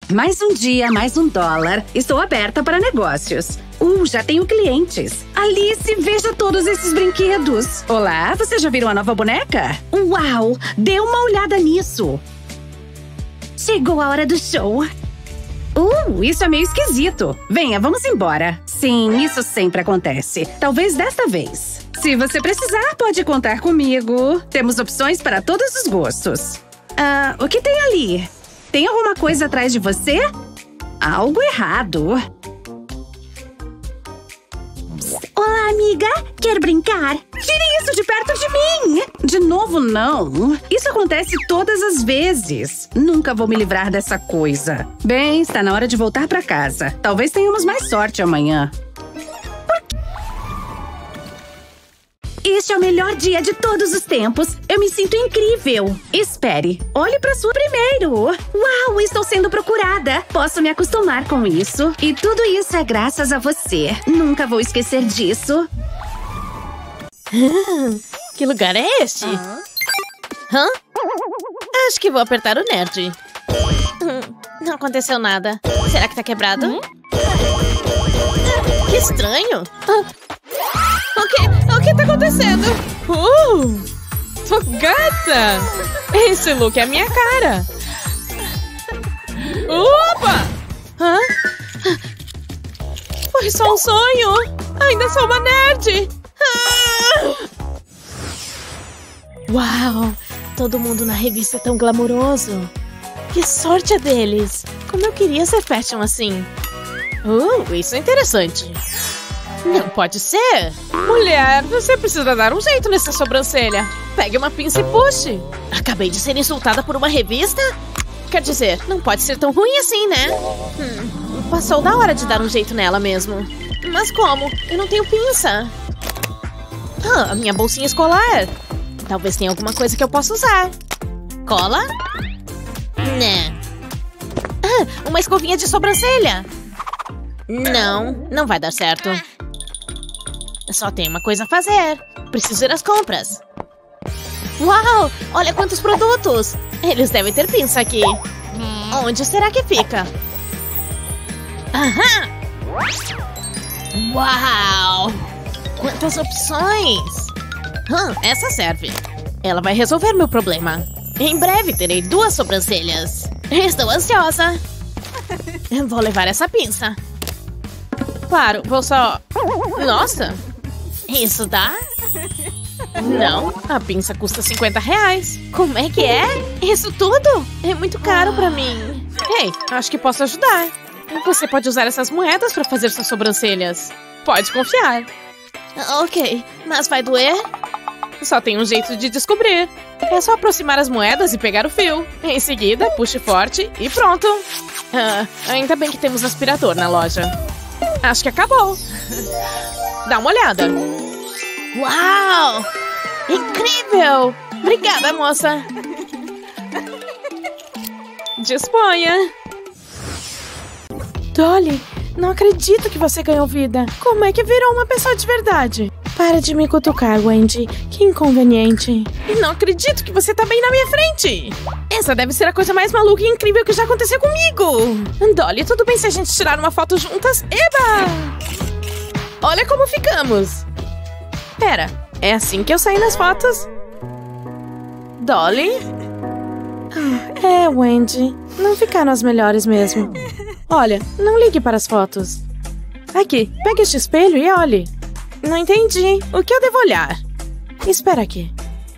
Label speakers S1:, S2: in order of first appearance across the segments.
S1: Mais um dia, mais um dólar. Estou aberta para negócios. Já tenho clientes. Alice, veja todos esses brinquedos. Olá, você já viram a nova boneca? Uau, dê uma olhada nisso. Chegou a hora do show. Isso é meio esquisito. Venha, vamos embora. Sim, isso sempre acontece. Talvez desta vez. Se você precisar, pode contar comigo. Temos opções para todos os gostos. O que tem ali? Tem alguma coisa atrás de você? Algo errado. Olá, amiga. Quer brincar? Tire isso de perto de mim! De novo, não. Isso acontece todas as vezes. Nunca vou me livrar dessa coisa. Bem, está na hora de voltar para casa. Talvez tenhamos mais sorte amanhã. Este é o melhor dia de todos os tempos. Eu me sinto incrível. Espere, olhe para sua primeiro. Uau, estou sendo procurada. Posso me acostumar com isso. E tudo isso é graças a você. Nunca vou esquecer disso.
S2: Que lugar é este? Acho que vou apertar o nerd. Não aconteceu nada. Será que tá quebrado? Que estranho. O que tá acontecendo?
S3: Tô gata! Esse look é a minha cara! Opa! Foi só um sonho! Ainda sou uma nerd!
S2: Uau! Todo mundo na revista é tão glamouroso! Que sorte é deles! Como eu queria ser fashion assim!
S3: Isso é interessante!
S2: Não pode ser!
S3: Mulher, você precisa dar um jeito nessa sobrancelha. Pegue uma pinça e puxe.
S2: Acabei de ser insultada por uma revista? Quer dizer, não pode ser tão ruim assim, né? Passou da hora de dar um jeito nela mesmo. Mas como? Eu não tenho pinça. A minha bolsinha escolar. Talvez tenha alguma coisa que eu possa usar. Cola? Né. Uma escovinha de sobrancelha. Não vai dar certo. Só tem uma coisa a fazer. Preciso ir às compras. Uau! Olha quantos produtos! Eles devem ter pinça aqui. Onde será que fica? Aham! Uau! Quantas opções! Essa serve. Ela vai resolver meu problema. Em breve terei 2 sobrancelhas. Estou ansiosa. Vou levar essa pinça.
S3: Claro, vou só...
S2: Nossa! Isso dá?
S3: Não, a pinça custa R$50.
S2: Como é que é? Isso tudo? É muito caro pra mim.
S3: Ei, acho que posso ajudar. Você pode usar essas moedas pra fazer suas sobrancelhas. Pode confiar.
S2: Ok, mas vai doer?
S3: Só tem um jeito de descobrir. É só aproximar as moedas e pegar o fio. Em seguida, puxe forte e pronto. Ainda bem que temos aspirador na loja. Acho que acabou. Dá uma olhada.
S2: Uau! Incrível! Obrigada, moça.
S3: Disponha.
S4: Dolly, não acredito que você ganhou vida. Como é que virou uma pessoa de verdade? Para de me cutucar, Wendy. Que inconveniente.
S3: Não acredito que você tá bem na minha frente. Essa deve ser a coisa mais maluca e incrível que já aconteceu comigo. Dolly, tudo bem se a gente tirar uma foto juntas? Eba! Olha como ficamos. Pera, é assim que eu saio nas fotos? Dolly?
S4: Wendy. Não ficaram as melhores mesmo. Olha, não ligue para as fotos. Aqui, pegue este espelho e olhe.
S3: Não entendi. O que eu devo olhar?
S4: Espera aqui.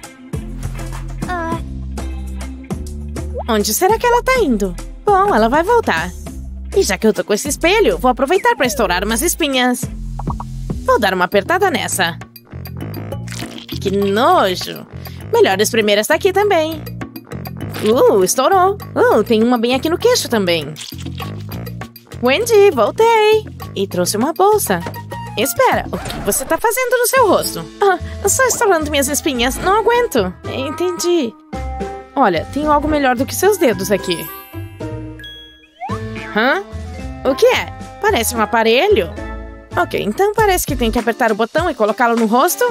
S3: Onde será que ela tá indo? Bom, ela vai voltar. E já que eu tô com esse espelho, vou aproveitar para estourar umas espinhas. Vou dar uma apertada nessa. Que nojo. Melhor espremer essa aqui também. Estourou. Tem uma bem aqui no queixo também. Wendy, voltei. E trouxe uma bolsa. Espera, o que você tá fazendo no seu rosto? Só estourando minhas espinhas, não aguento. Entendi. Olha, tenho algo melhor do que seus dedos aqui. O que é? Parece um aparelho. Ok, então parece que tem que apertar o botão e colocá-lo no rosto.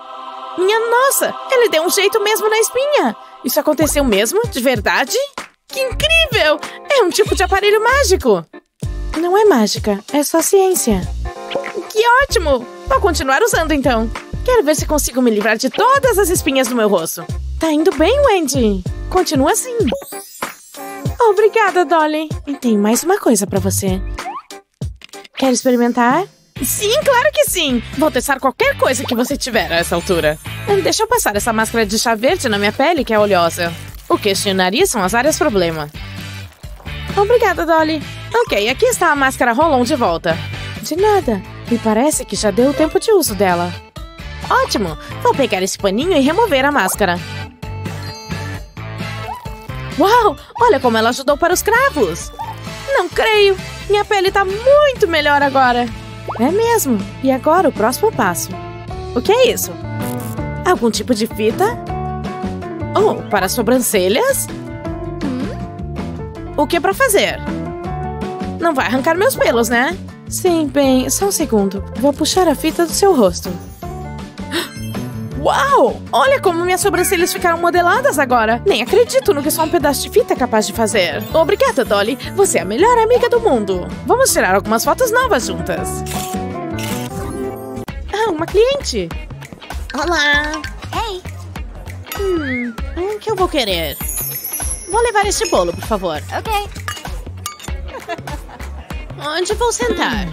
S3: Minha nossa, ele deu um jeito mesmo na espinha. Isso aconteceu mesmo? De verdade?
S4: Que incrível! É um tipo de aparelho mágico. Não é mágica, é só ciência. Que ótimo! Vou continuar usando, então. Quero ver se consigo me livrar de todas as espinhas do meu rosto. Tá indo bem, Wendy. Continua assim. Obrigada, Dolly. E tem mais uma coisa pra você. Quer experimentar? Sim, claro que sim. Vou testar qualquer coisa que você tiver a essa altura. Deixa eu passar essa máscara de chá verde na minha pele, que é oleosa. O queixo e o nariz são as áreas problema. Obrigada, Dolly. Ok, aqui está a máscara Roll-On de volta. De nada. Me parece que já deu o tempo de uso dela. Ótimo! Vou pegar esse paninho e remover a máscara. Uau! Olha como ela ajudou para os cravos! Não creio! Minha pele tá muito melhor agora! É mesmo! E agora o próximo passo. O que é isso? Algum tipo de fita? Oh, para sobrancelhas? O que é para fazer? Não vai arrancar meus pelos, né? Sim, bem, só um segundo. Vou puxar a fita do seu rosto. Uau! Olha como minhas sobrancelhas ficaram modeladas agora. Nem acredito no que só um pedaço de fita é capaz de fazer. Obrigada, Dolly. Você é a melhor amiga do mundo. Vamos tirar algumas fotos novas juntas. Ah, uma cliente.
S2: Olá. Ei. O que eu vou querer? Vou levar este bolo, por favor.
S5: Ok.
S2: Onde vou sentar?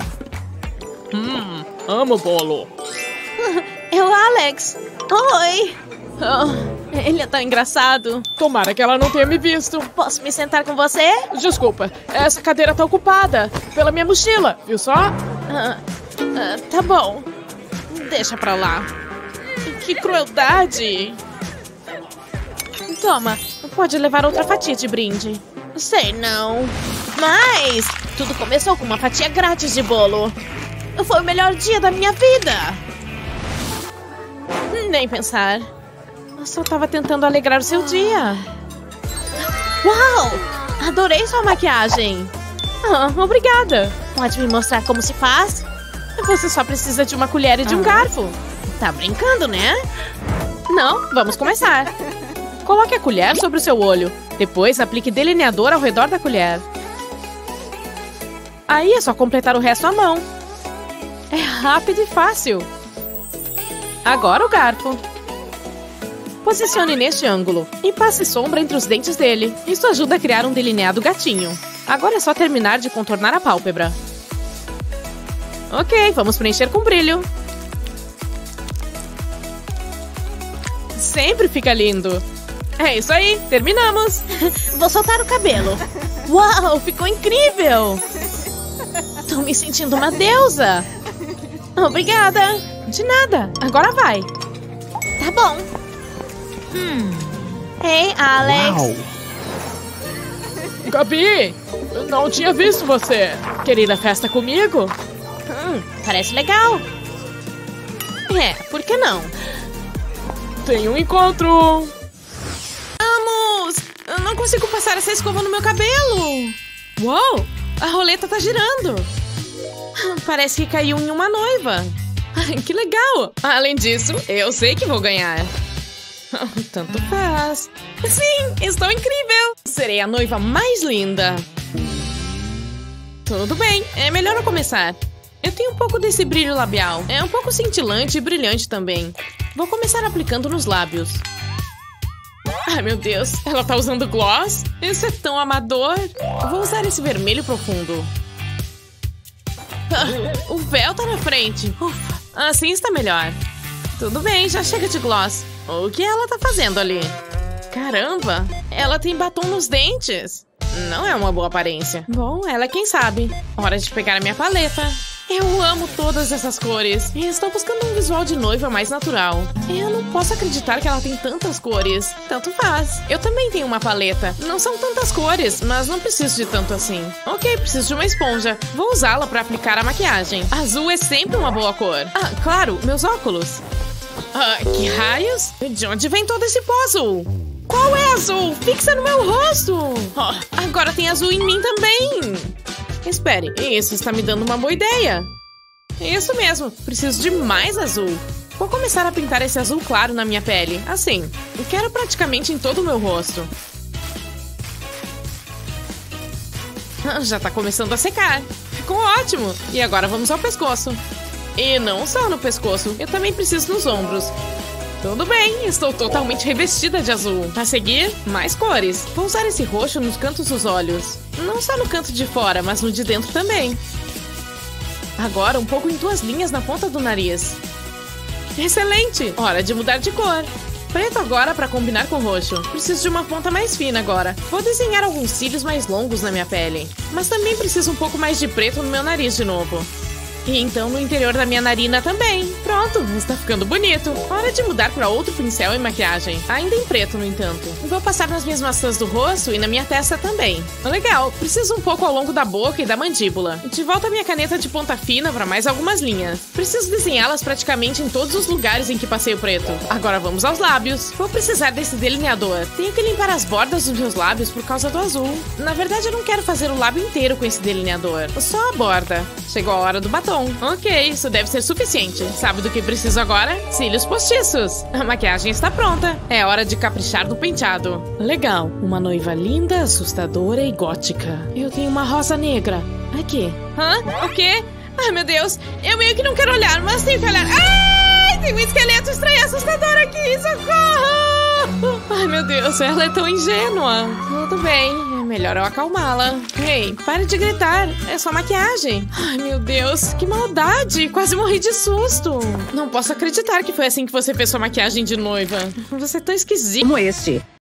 S6: Amo bolo.
S2: É o Alex. Oi. Oh, ele é tão engraçado.
S6: Tomara que ela não tenha me visto.
S2: Posso me sentar com você?
S6: Desculpa, essa cadeira tá ocupada pela minha mochila, viu só?
S2: Tá bom. Deixa pra lá.
S6: Que crueldade.
S2: Toma, pode levar outra fatia de brinde. Sei não. Mas tudo começou com uma fatia grátis de bolo. Foi o melhor dia da minha vida. Nem pensar. Eu só tava tentando alegrar o seu dia. Uau! Adorei sua maquiagem.
S4: Obrigada.
S2: Pode me mostrar como se faz? Você só precisa de uma colher e de um garfo. Tá brincando, né?
S4: Não, vamos começar. Coloque a colher sobre o seu olho. Depois, aplique delineador ao redor da colher. Aí é só completar o resto à mão. É rápido e fácil. Agora o garfo. Posicione neste ângulo e passe sombra entre os dentes dele. Isso ajuda a criar um delineado gatinho. Agora é só terminar de contornar a pálpebra. Ok, vamos preencher com brilho. Sempre fica lindo. É isso aí, terminamos.
S2: Vou soltar o cabelo. Uau, ficou incrível. Tô me sentindo uma deusa. Obrigada.
S4: De nada, agora vai.
S2: Tá bom. Ei, Alex.
S6: Uau. Gabi, eu não tinha visto você. Quer ir na festa comigo?
S2: Parece legal. É, por que não?
S6: Tem um encontro.
S4: Vamos! Eu não consigo passar essa escova no meu cabelo. Uou, a roleta tá girando. Parece que caiu em uma noiva. Que legal! Além disso, eu sei que vou ganhar. Tanto faz. Sim, estou incrível! Serei a noiva mais linda. Tudo bem, é melhor eu começar. Eu tenho um pouco desse brilho labial. É um pouco cintilante e brilhante também. Vou começar aplicando nos lábios. Ai, meu Deus, ela tá usando gloss? Isso é tão amador. Vou usar esse vermelho profundo. O véu tá na frente. Ufa, assim está melhor. Tudo bem, já chega de gloss. O que ela tá fazendo ali? Caramba, ela tem batom nos dentes. Não é uma boa aparência. Bom, ela é quem sabe. Hora de pegar a minha paleta. Eu amo todas essas cores. E estou buscando um visual de noiva mais natural. Eu não posso acreditar que ela tem tantas cores. Tanto faz. Eu também tenho uma paleta. Não são tantas cores, mas não preciso de tanto assim. Ok, preciso de uma esponja. Vou usá-la para aplicar a maquiagem. Azul é sempre uma boa cor. Ah, claro, meus óculos. Que raios? De onde vem todo esse pó azul? Qual é azul? Fixa no meu rosto. Agora tem azul em mim também. Espere, isso está me dando uma boa ideia. Isso mesmo, preciso de mais azul. Vou começar a pintar esse azul claro na minha pele. Assim, eu quero praticamente em todo o meu rosto. Já tá começando a secar. Ficou ótimo. E agora vamos ao pescoço. E não só no pescoço, eu também preciso nos ombros. Tudo bem, estou totalmente revestida de azul. A seguir, mais cores. Vou usar esse roxo nos cantos dos olhos. Não só no canto de fora, mas no de dentro também. Agora um pouco em 2 linhas na ponta do nariz. Excelente! Hora de mudar de cor. Preto agora para combinar com roxo. Preciso de uma ponta mais fina agora. Vou desenhar alguns cílios mais longos na minha pele. Mas também preciso um pouco mais de preto no meu nariz de novo. E então no interior da minha narina também. Pronto, está ficando bonito. Hora de mudar para outro pincel e maquiagem. Ainda em preto, no entanto. Vou passar nas minhas maçãs do rosto e na minha testa também. Legal, preciso um pouco ao longo da boca e da mandíbula. De volta à minha caneta de ponta fina para mais algumas linhas. Preciso desenhá-las praticamente em todos os lugares em que passei o preto. Agora vamos aos lábios. Vou precisar desse delineador. Tenho que limpar as bordas dos meus lábios por causa do azul. Na verdade, eu não quero fazer o lábio inteiro com esse delineador. Só a borda. Chegou a hora do batom. Ok, isso deve ser suficiente. Sabe do que preciso agora? Cílios postiços. A maquiagem está pronta. É hora de caprichar no penteado. Legal, uma noiva linda, assustadora e gótica. Eu tenho uma rosa negra. Aqui. Hã? O quê? Ai, meu Deus. Eu meio que não quero olhar, mas tenho que olhar. Ai, tem um esqueleto estranho e assustador aqui. Socorro! Ai, meu Deus, ela é tão ingênua. Tudo bem, é melhor eu acalmá-la. Ei, pare de gritar, é só maquiagem. Ai, meu Deus, que maldade, quase morri de susto. Não posso acreditar que foi assim que você fez sua maquiagem de noiva. Você é tão esquisito.
S1: Como este.